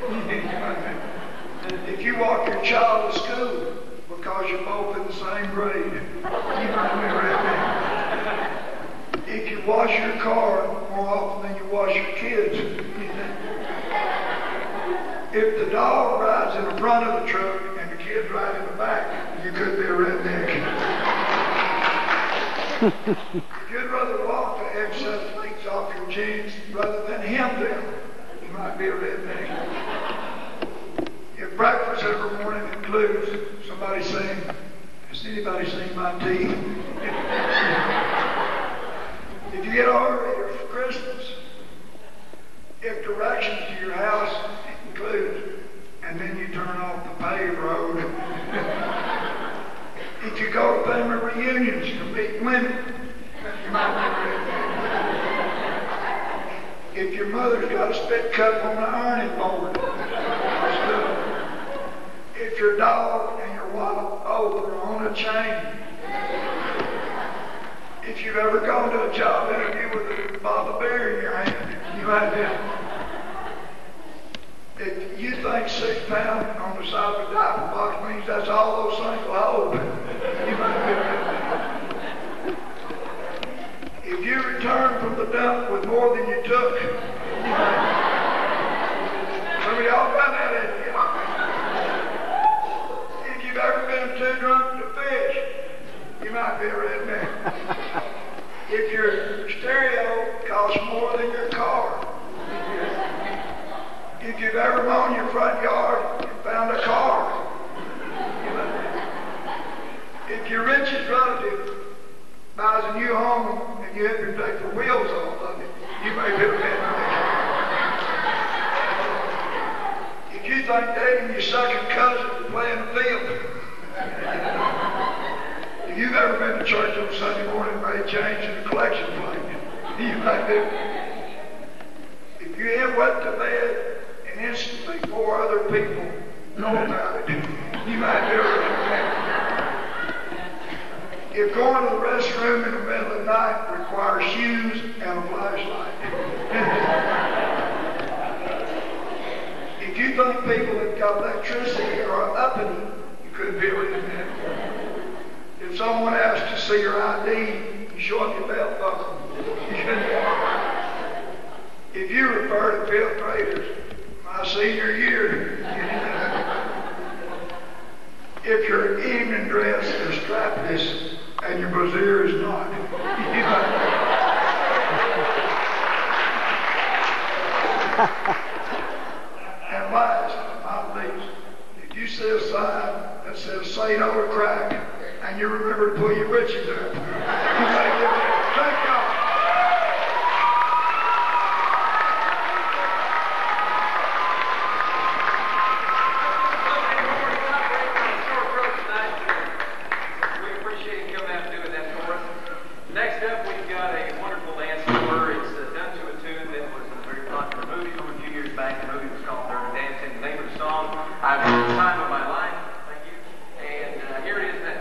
if you walk your child to school because you're both in the same grade, you might be a redneck. If you wash your car more often than you wash your kids, if the dog rides in the front of the truck and the kids ride in the back, you could be a redneck. If you'd rather walk the excess leaks off your jeans rather than hem them, you might be a redneck. If breakfast every morning includes somebody saying, "Has anybody seen my teeth?" If you get overrated for Christmas, if directions to your house include, and then you turn off the paved road. If you go to family reunions to meet women, you might be a redneck. If your mother's got a spit cup on the ironing board, if your dog and your wallet both are on a chain, if you've ever gone to a job interview with a bottle of beer in your hand, you might be. If you think 6 pounds on the side of a diaper box means that's all those things will hold, you might be. If you return from the dump with more than you took, you might be. Some of y'all got that in you. If you've ever been too drunk to fish, you might be a redneck. If your stereo costs more than your car, if you've ever mown your front yard and found a car, if your richest relative buys a new home and you have to take the wheels off of it, you may be a redneck. If you think dating your second cousin is playing the field, if you've ever been to church on Sunday morning and made change in the collection plate, you might be. If you have wet the bed and instantly 4 other people know about it, you might be a redneck. If going to the restroom in the middle of the night requires shoes and a flashlight. If you think people that got electricity are uppity, you couldn't be a redneck. If someone asks to see your ID, you show them your belt buckle. If you refer to 5th graders, my senior year, if your evening dress is strapless and your brassiere is not, and last but not least, if you see a sign that says "Say no to crack," and you remember to pull your britches up, you may give it. Thank God. Next up, we've got a wonderful dance number. It's done to a tune that was in a very popular movie from a few years back. The movie was called Dirty Dancing. The name of the song, I've Had the Time of My Life. Thank you. And here it is now.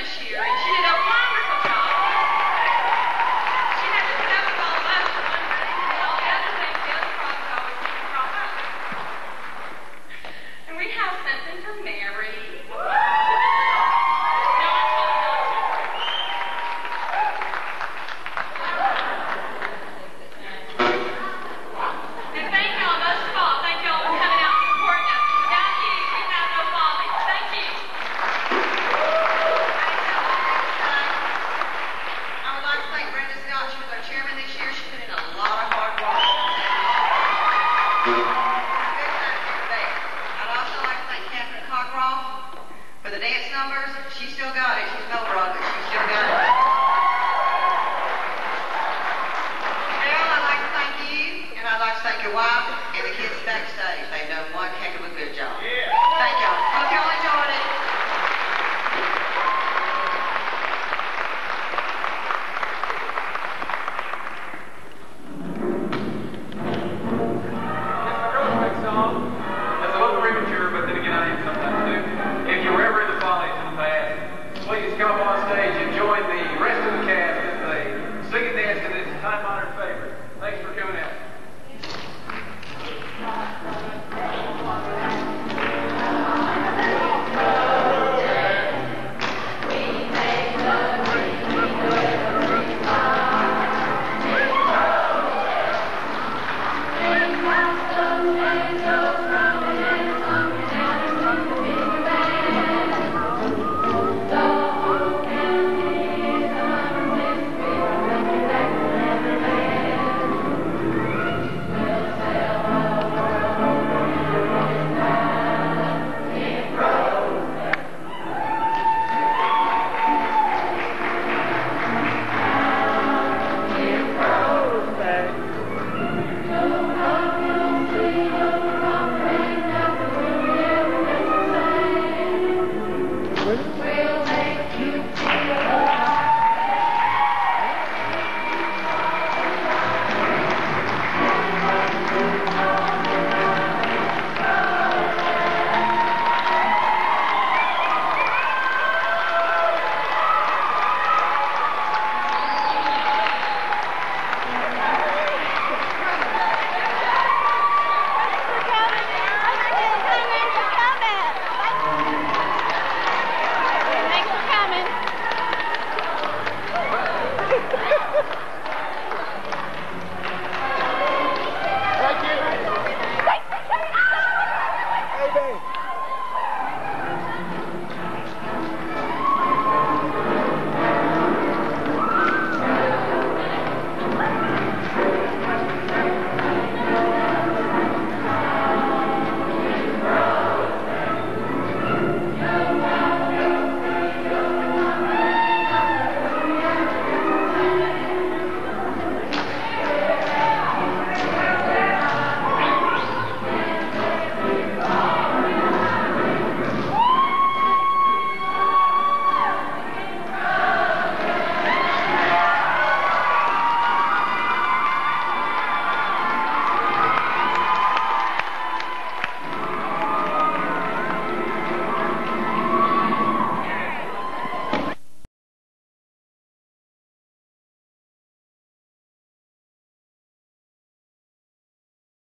this year, and she did a wonderful job. She had to put up with all of us for one thing, and all the other things, the other problems always seem to crop up. And we have something for Mary. No, I told her not to. And thank y'all, most of all, thank y'all for coming out and supporting us. Without you, we have no Follies. Thank you. I would like to thank Brenda Scott. She was our chairman this year. She put in a lot of hard work. I'd also like to thank Catherine Cockroft for the dance numbers. She still got it. She's no broke, but she still got it. Al, I'd like to thank you, and I'd like to thank your wife and the kids backstage. They've done one heck of a good job. Yeah. Thank y'all. Hope y'all enjoyed it. It's my Groesbeck song. That's a little premature, but then again, I am sometimes too. If you were ever in the Follies in the past, please come on stage and join the rest of the cast